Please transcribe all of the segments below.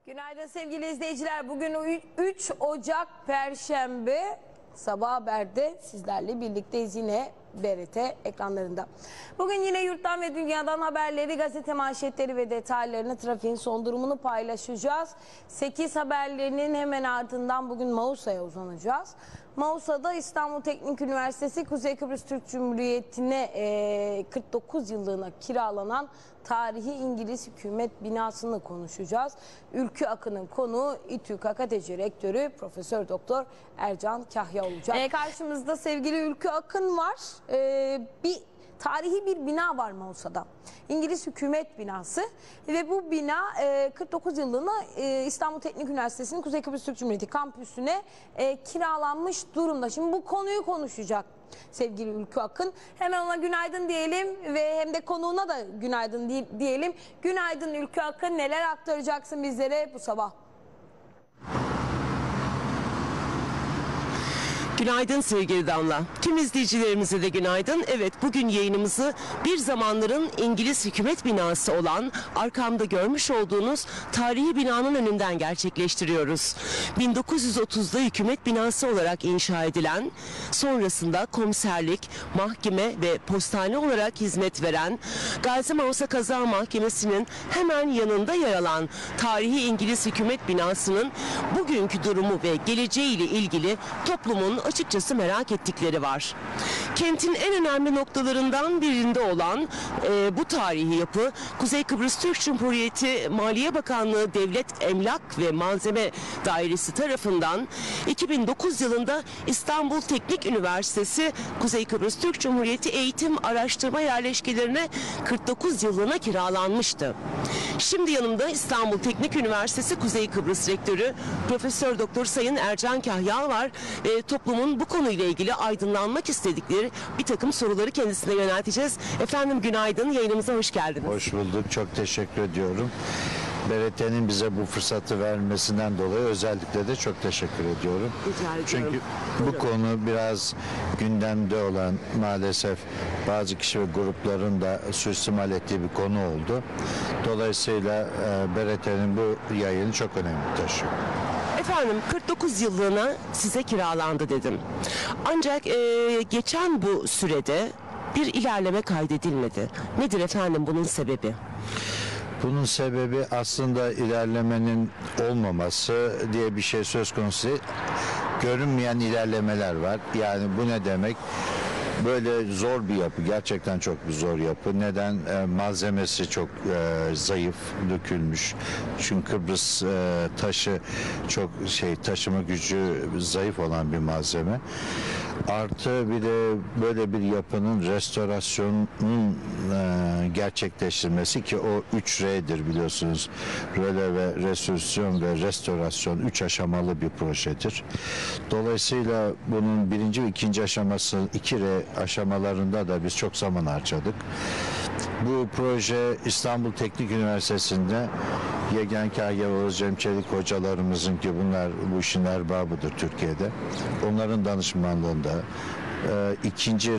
Günaydın sevgili izleyiciler. Bugün 3 Ocak Perşembe. Sabah Haber'de sizlerle birlikteyiz yine BRT ekranlarında. Bugün yine yurttan ve dünyadan haberleri, gazete manşetleri ve detaylarını, trafiğin son durumunu paylaşacağız. 8 haberlerinin hemen ardından bugün Mausa'ya uzanacağız. Mausa'da İstanbul Teknik Üniversitesi Kuzey Kıbrıs Türk Cumhuriyeti'ne 49 yıllığına kiralanan tarihi İngiliz hükümet binasını konuşacağız. Ülkü Akın'ın konuğu İTÜ KKTC Rektörü Profesör Doktor Ercan Kahya olacak. Karşımızda sevgili Ülkü Akın var. Tarihi bir bina var Mausa'da. İngiliz hükümet binası ve bu bina 49 yıllığına İstanbul Teknik Üniversitesi'nin Kuzey Kıbrıs Türk Cumhuriyeti kampüsüne kiralanmış durumda. Şimdi bu konuyu konuşacak sevgili Ülkü Akın. Hemen ona günaydın diyelim ve hem de konuğuna da günaydın diyelim. Günaydın Ülkü Akın, neler aktaracaksın bizlere bu sabah? Günaydın sevgili Damla. Tüm izleyicilerimize de günaydın. Evet, bugün yayınımızı bir zamanların İngiliz hükümet binası olan arkamda görmüş olduğunuz tarihi binanın önünden gerçekleştiriyoruz. 1930'da hükümet binası olarak inşa edilen, sonrasında komiserlik, mahkeme ve postane olarak hizmet veren Gazi Mausa Kaza Mahkemesi'nin hemen yanında yer alan tarihi İngiliz hükümet binasının bugünkü durumu ve geleceğiyle ilgili toplumun açıkçası merak ettikleri var. Kentin en önemli noktalarından birinde olan bu tarihi yapı Kuzey Kıbrıs Türk Cumhuriyeti Maliye Bakanlığı Devlet Emlak ve Malzeme Dairesi tarafından 2009 yılında İstanbul Teknik Üniversitesi Kuzey Kıbrıs Türk Cumhuriyeti Eğitim Araştırma Yerleşkelerine 49 yıllığına kiralanmıştı. Şimdi yanımda İstanbul Teknik Üniversitesi Kuzey Kıbrıs Rektörü Profesör Doktor Sayın Ercan Kahya var. Toplumun bu konuyla ilgili aydınlanmak istedikleri bir takım soruları kendisine yönelteceğiz. Efendim günaydın, yayınımıza hoş geldiniz. Hoş bulduk, çok teşekkür ediyorum. BRT'nin bize bu fırsatı vermesinden dolayı özellikle de çok teşekkür ediyorum. Çünkü bu konu biraz gündemde olan, maalesef bazı kişi ve grupların da suistimal ettiği bir konu oldu. Dolayısıyla BRT'nin bu yayını çok önemli taşıyor. Efendim 49 yıllığına size kiralandı dedim. Ancak geçen bu sürede bir ilerleme kaydedilmedi. Nedir efendim bunun sebebi? Bunun sebebi aslında ilerlemenin olmaması diye bir şey söz konusu değil. Görünmeyen ilerlemeler var. Yani bu ne demek? Böyle zor bir yapı, gerçekten çok bir zor yapı. Neden? Malzemesi çok zayıf, dökülmüş. Çünkü Kıbrıs taşı çok taşıma gücü zayıf olan bir malzeme. Artı bir de böyle bir yapının restorasyonunun gerçekleştirmesi, ki o 3R'dir biliyorsunuz. Röle, restitüsyon ve restorasyon 3 aşamalı bir projedir. Dolayısıyla bunun birinci ve ikinci aşaması 2R aşamalarında da biz çok zaman harcadık. Bu proje İstanbul Teknik Üniversitesi'nde Yegen Kahya ve Özcem Çelik hocalarımızın, ki bunlar bu işin erbabıdır Türkiye'de, onların danışmanlığında ikinci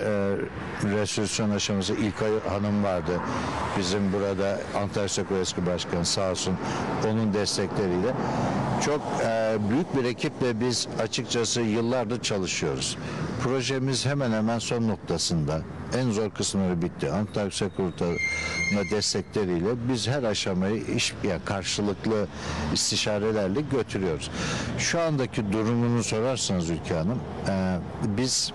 restitüsyon aşaması İlkay Hanım vardı. Bizim burada Antalya Seko eski başkanı, sağ olsun, onun destekleriyle çok büyük bir ekiple biz açıkçası yıllardır çalışıyoruz. Projemiz hemen hemen son noktasında. En zor kısımları bitti. Antalya Seko'nun destekleriyle biz her aşamayı karşılıklı istişarelerle götürüyoruz. Şu andaki durumunu sorarsanız Ülke Hanım, biz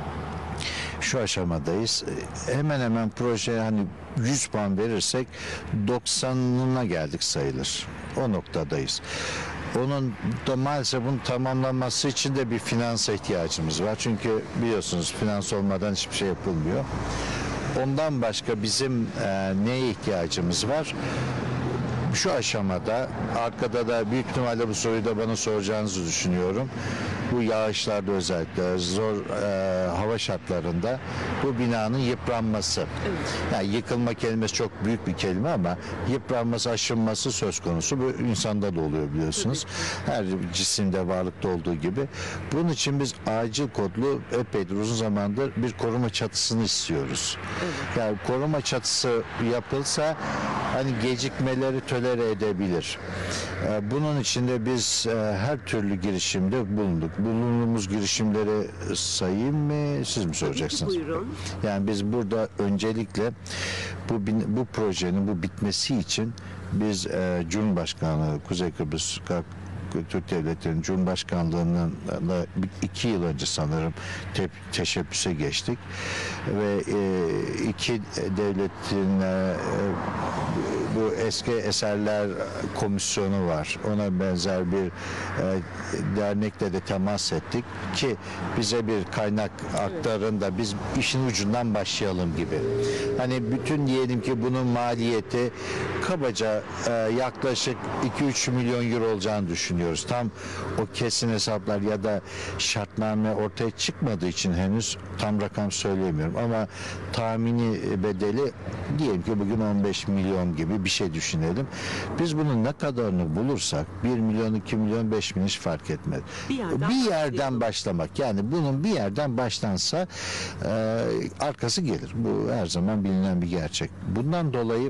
şu aşamadayız. Hemen hemen projeye hani 100 puan verirsek 90'ına geldik sayılır. O noktadayız. Onun da maalesef bunun tamamlanması için de bir finansa ihtiyacımız var. Çünkü biliyorsunuz finans olmadan hiçbir şey yapılmıyor. Ondan başka bizim neye ihtiyacımız var? Şu aşamada, arkada da büyük ihtimalle bu soruyu da bana soracağınızı düşünüyorum. Bu yağışlarda, özellikle zor hava şartlarında bu binanın yıpranması. Evet. Yani yıkılma kelimesi çok büyük bir kelime ama yıpranması, aşınması söz konusu. Bu insanda da oluyor biliyorsunuz. Evet. Her cisimde, varlıkta olduğu gibi. Bunun için biz acil kodlu, epeydir uzun zamandır bir koruma çatısını istiyoruz. Evet. Yani koruma çatısı yapılsa hani gecikmeleri tolere edebilir. Bunun için de biz her türlü girişimde bulunduk. Bulunduğumuz girişimleri sayayım mı, siz mi soracaksınız? Buyurun. Yani biz burada öncelikle bu projenin bu bitmesi için biz Cumhurbaşkanlığı, Kuzey Kıbrıs Türk Devletleri'nin Cumhurbaşkanlığı'ndan 2 yıl önce sanırım teşebbüse geçtik ve iki devletin bu eski eserler komisyonu var. Ona benzer bir dernekle de temas ettik ki bize bir kaynak aktarın da biz işin ucundan başlayalım gibi. Hani bütün diyelim ki bunun maliyeti kabaca yaklaşık 2-3 milyon euro olacağını düşünüyoruz. Tam o kesin hesaplar ya da şartname ortaya çıkmadığı için henüz tam rakam söylemiyorum ama tahmini bedeli diyelim ki bugün 15 milyon gibi bir şey düşünelim. Biz bunun ne kadarını bulursak 1 milyon, 2 milyon, 5 milyon hiç fark etmez. Bir yerden başlamak, yani bunun bir yerden başlansa arkası gelir. Bu her zaman bilinen bir gerçek. Bundan dolayı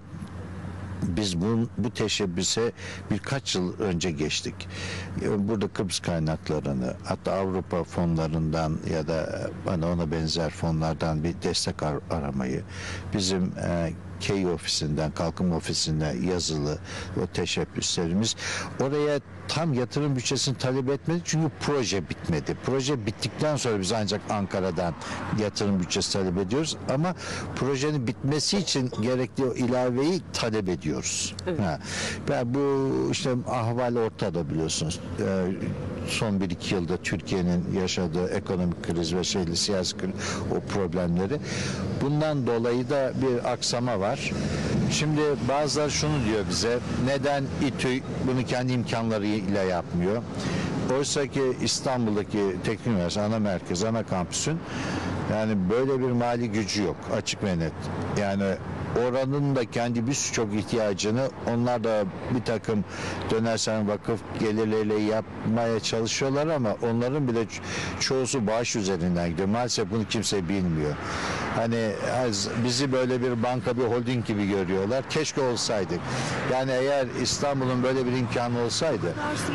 biz bu teşebbüse birkaç yıl önce geçtik. Burada Kıbrıs kaynaklarını, hatta Avrupa fonlarından ya da ona benzer fonlardan bir destek aramayı, bizim KEY ofisinden, kalkınma ofisinden yazılı o teşebbüslerimiz oraya tam yatırım bütçesini talep etmedi çünkü proje bitmedi. Proje bittikten sonra biz ancak Ankara'dan yatırım bütçesi talep ediyoruz ama projenin bitmesi için gerekli o ilaveyi talep ediyoruz. Evet. Ve bu işte ahval ortada biliyorsunuz. Son 1-2 yılda Türkiye'nin yaşadığı ekonomik kriz ve siyasi kriz, o problemleri. Bundan dolayı da bir aksama var. Şimdi bazıları şunu diyor bize, neden İTÜ bunu kendi imkanlarıyla yapmıyor? Oysa ki İstanbul'daki Teknik Üniversitesi ana merkez, ana kampüsün yani böyle bir mali gücü yok, açık ve net. Yani oranın da kendi birçok ihtiyacını onlar da bir takım dönersen vakıf gelirleriyle yapmaya çalışıyorlar ama onların bile çoğusu bağış üzerinden gidiyor. Maalesef bunu kimse bilmiyor. Hani bizi böyle bir banka, bir holding gibi görüyorlar. Keşke olsaydık. Yani eğer İstanbul'un böyle bir imkanı olsaydı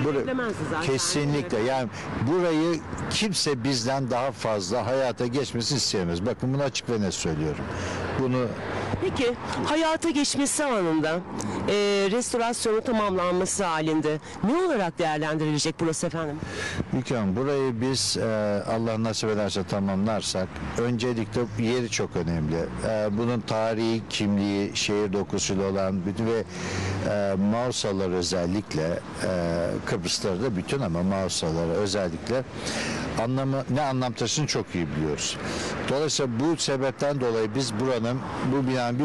kesinlikle yani burayı kimse bizden daha fazla hayata geçmesini isteyemez. Bakın bunu açık ve net söylüyorum. Bunu Peki hayata geçmesi anında restorasyonu tamamlanması halinde ne olarak değerlendirilecek burası efendim? Mükemmel. Burayı biz Allah nasip ederse tamamlarsak öncelikle yeri çok önemli. Bunun tarihi, kimliği, şehir dokusuyla olan bütün ve Mausalar özellikle Kıbrıs'ta da bütün ama Mausalar özellikle ne anlam taşını çok iyi biliyoruz. Dolayısıyla bu sebepten dolayı biz buranın bu binanın bir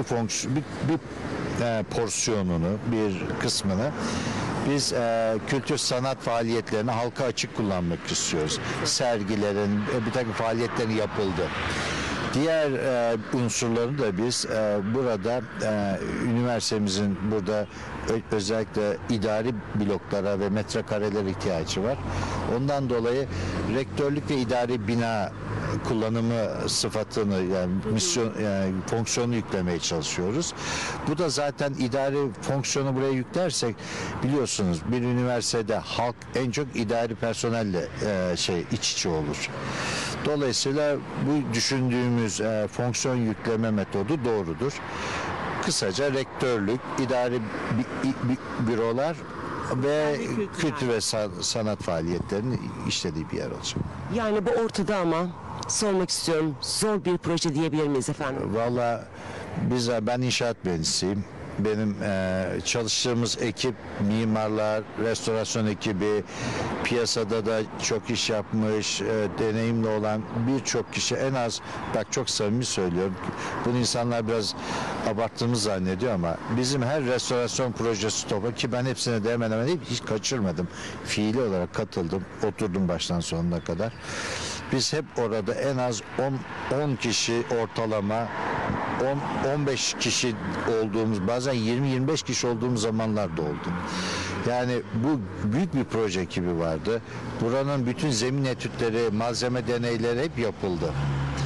porsiyonunu, bir kısmını biz kültür sanat faaliyetlerini halka açık kullanmak istiyoruz. Sergilerin, bir takım faaliyetlerin yapıldı. Diğer unsurları da biz burada üniversitemizin burada özellikle idari bloklara ve metrekarelere ihtiyacı var. Ondan dolayı rektörlük ve idari bina kullanımı sıfatını yani misyon yani fonksiyonu yüklemeye çalışıyoruz. Bu da zaten idari fonksiyonu buraya yüklersek biliyorsunuz bir üniversitede halk en çok idari personelle iç içe olur. Dolayısıyla bu düşündüğümüz fonksiyon yükleme metodu doğrudur. Kısaca rektörlük, idari bürolar ve kültür ve sanat faaliyetlerinin işlediği bir yer olacak. Yani bu ortada ama sormak istiyorum, zor bir proje diyebilir miyiz efendim? Valla ben inşaat mühendisiyim. Benim çalıştığımız ekip, mimarlar, restorasyon ekibi, piyasada da çok iş yapmış, deneyimli olan birçok kişi en az, bak çok samimi söylüyorum, bunu insanlar biraz abarttığımı zannediyor ama bizim her restorasyon projesi topa ki ben hepsine de hemen hemen hiç kaçırmadım. Fiili olarak katıldım, oturdum baştan sonuna kadar. Biz hep orada en az 10 kişi ortalama 10-15 kişi olduğumuz, bazen 20-25 kişi olduğumuz zamanlar da oldu. Yani bu büyük bir proje ekibi vardı. Buranın bütün zemin etütleri, malzeme deneyleri hep yapıldı.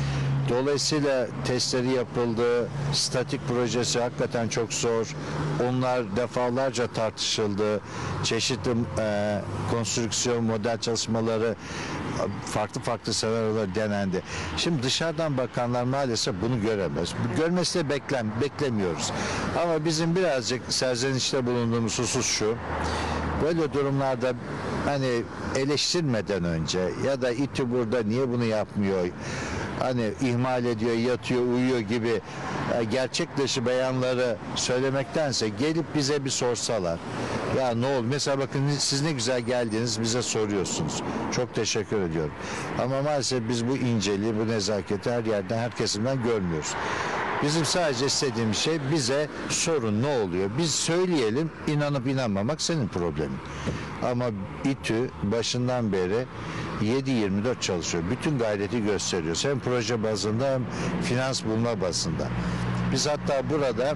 Dolayısıyla testleri yapıldı. Statik projesi hakikaten çok zor. Onlar defalarca tartışıldı. Çeşitli konstrüksiyon model çalışmaları farklı farklı senaryolar denendi. Şimdi dışarıdan bakanlar maalesef bunu göremez. Görmesi de beklemiyoruz. Ama bizim birazcık serzenişte bulunduğumuz husus şu. Böyle durumlarda hani eleştirmeden önce ya da İTÜ burada niye bunu yapmıyor, hani ihmal ediyor, yatıyor, uyuyor gibi gerçek dışı beyanları söylemektense gelip bize bir sorsalar. Ya ne oldu? Mesela bakın siz ne güzel geldiniz, bize soruyorsunuz. Çok teşekkür ediyorum. Ama maalesef biz bu inceliği, bu nezaketi her yerden, her kesimden görmüyoruz. Bizim sadece istediğimiz şey bize sorun, ne oluyor? Biz söyleyelim, inanıp inanmamak senin problemin. Ama İTÜ başından beri 7/24 çalışıyor. Bütün gayreti gösteriyor. Hem proje bazında hem finans bulma bazında. Biz hatta burada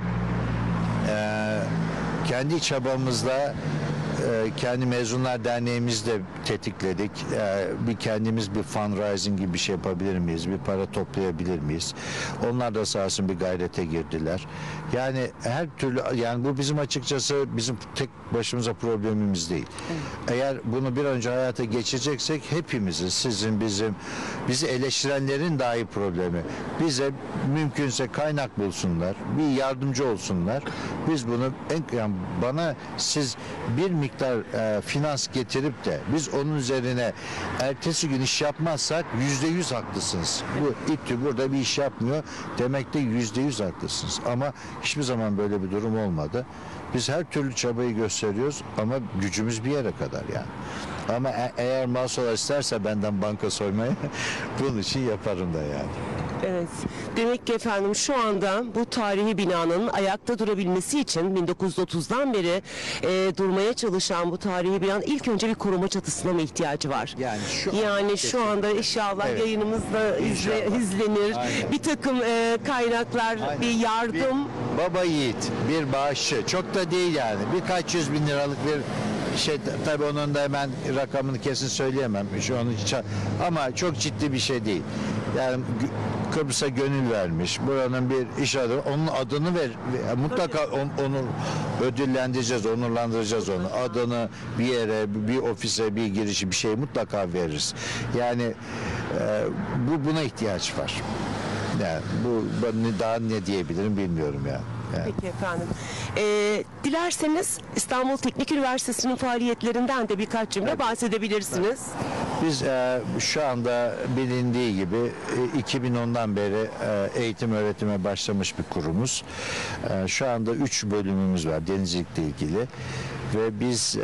kendi çabamızla kendi Mezunlar Derneğimizde tetikledik. Bir kendimiz bir fundraising gibi bir şey yapabilir miyiz? Bir para toplayabilir miyiz? Onlar da sağ olsun bir gayrete girdiler. Yani her türlü, yani bu bizim açıkçası bizim tek başımıza problemimiz değil. Eğer bunu bir önce hayata geçireceksek hepimizin, sizin, bizim, bizi eleştirenlerin dahi problemi. Bize mümkünse kaynak bulsunlar, bir yardımcı olsunlar. Biz bunu yani bana siz bir miktar finans getirip de biz onun üzerine ertesi gün iş yapmazsak %100 haklısınız. Bu İTÜ burada bir iş yapmıyor demekte %100 haklısınız. Ama hiçbir zaman böyle bir durum olmadı. Biz her türlü çabayı gösteriyoruz ama gücümüz bir yere kadar yani. Ama eğer Masolar isterse benden banka soymayı bunun için yaparım da yani. Evet. Demek ki efendim şu anda bu tarihi binanın ayakta durabilmesi için 1930'dan beri durmaya çalışan bu tarihi binanın ilk önce bir koruma çatısına mı ihtiyacı var? Yani şu anda inşallah Evet. yayınımızda izlenir. Aynen. Bir takım kaynaklar, Aynen. bir yardım. Baba yiğit, bir bağışçı. Çok da değil yani. Birkaç 100.000 liralık bir şey, tabii onun da hemen rakamını kesin söyleyemem. Şu an ama çok ciddi bir şey değil. Yani Kıbrıs'a gönül vermiş. Buranın bir iş adamı. Onun adını mutlaka onu ödüllendireceğiz, onurlandıracağız onu. Adını bir yere, bir ofise, bir girişi, bir şey mutlaka veririz. Yani buna ihtiyaç var. Yani bu daha ne diyebilirim bilmiyorum yani. Peki efendim. Dilerseniz İstanbul Teknik Üniversitesi'nin faaliyetlerinden de birkaç cümle bahsedebilirsiniz. Biz şu anda bilindiği gibi 2010'dan beri eğitim öğretime başlamış bir kurumuz. Şu anda 3 bölümümüz var denizcilikle ilgili. Ve biz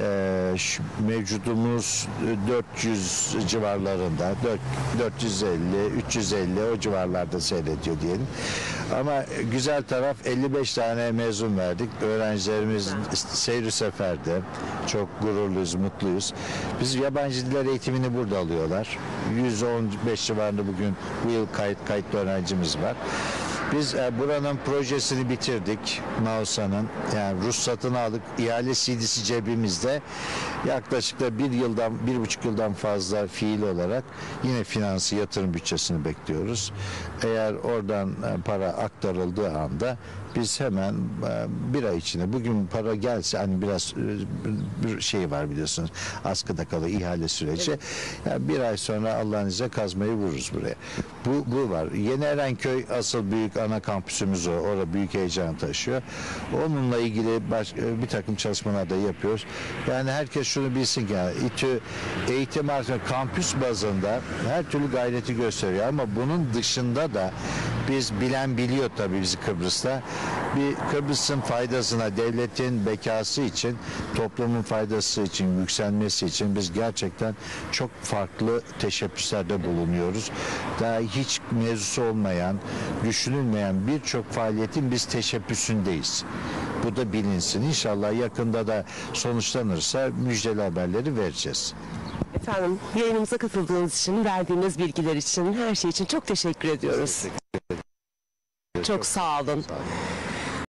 mevcudumuz 400 civarlarında, 450, 350 o civarlarda seyrediyor diyelim. Ama güzel taraf 55 tane mezun verdik. Öğrencilerimiz seyri seferde. Çok gururluyuz, mutluyuz. Biz yabancı diller eğitimini burada alıyorlar. 115 civarında bugün bu yıl kayıtlı öğrencimiz var. Biz buranın projesini bitirdik. Nausa'nın yani ruhsatını aldık. İhale CD'si cebimizde. Yaklaşık da 1,5 yıldan fazla fiil olarak yine finansı yatırım bütçesini bekliyoruz. Eğer oradan para aktarıldığı anda biz hemen bir ay içinde bugün para gelse hani biraz bir şey var biliyorsunuz askıda kalıyor ihale süreci. Evet. Yani bir ay sonra Allah'ın izniyle kazmayı vururuz buraya. Bu var. Yeni Erenköy asıl büyük ana kampüsümüz o. Orada büyük heyecan taşıyor. Onunla ilgili bir takım çalışmalar da yapıyoruz. Yani herkes şunu bilsin ki yani İTÜ eğitim artık kampüs bazında her türlü gayreti gösteriyor ama bunun dışında da biz bilen biliyor tabii bizi Kıbrıs'ta. Bir Kıbrıs'ın faydasına, devletin bekası için, toplumun faydası için, yükselmesi için biz gerçekten çok farklı teşebbüslerde bulunuyoruz. Daha hiç mevzusu olmayan, düşünülmeyen birçok faaliyetin biz teşebbüsündeyiz. Bu da bilinsin. İnşallah yakında da sonuçlanırsa müjdeli haberleri vereceğiz. Efendim yayınımıza katıldığınız için, verdiğiniz bilgiler için, her şey için çok teşekkür ediyoruz. Çok sağ olun. Sağ olun.